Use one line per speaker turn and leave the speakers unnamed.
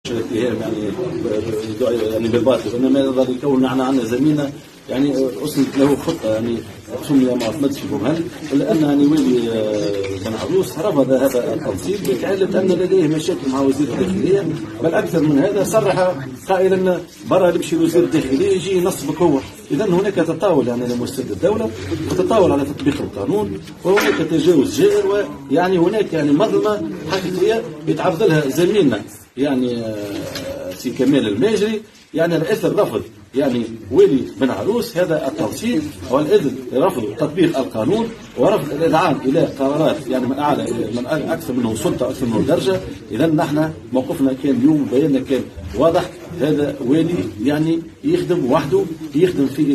الاتهام يعني بالباطل، انما يظهر يكون عندنا زميله يعني اسست له خطه يعني سمي ما اثبتش بمهل، الا ان يعني ولي بن عروس رفض هذا التنصيب بتعلم ان لديه مشاكل مع وزير الداخليه، بل اكثر من هذا صرح قائلا برا يمشي وزير الداخليه يجي ينصبك هو. اذا هناك تطاول يعني لمؤسسات الدوله وتطاول على تطبيق القانون، وهناك تجاوز جائر، ويعني هناك يعني مظلمه حقيقيه يتعرض لها زميلنا يعني سي كمال الماجري، يعني الاثر رفض يعني ولي بن عروس هذا التنصيب، والاثر رفض تطبيق القانون ورفض الادعاء الى قرارات يعني من اعلى من اكثر منه سلطه اكثر منه درجه. اذا نحن موقفنا كان اليوم بياننا كان واضح، هذا والي يعني يخدم وحده، يخدم في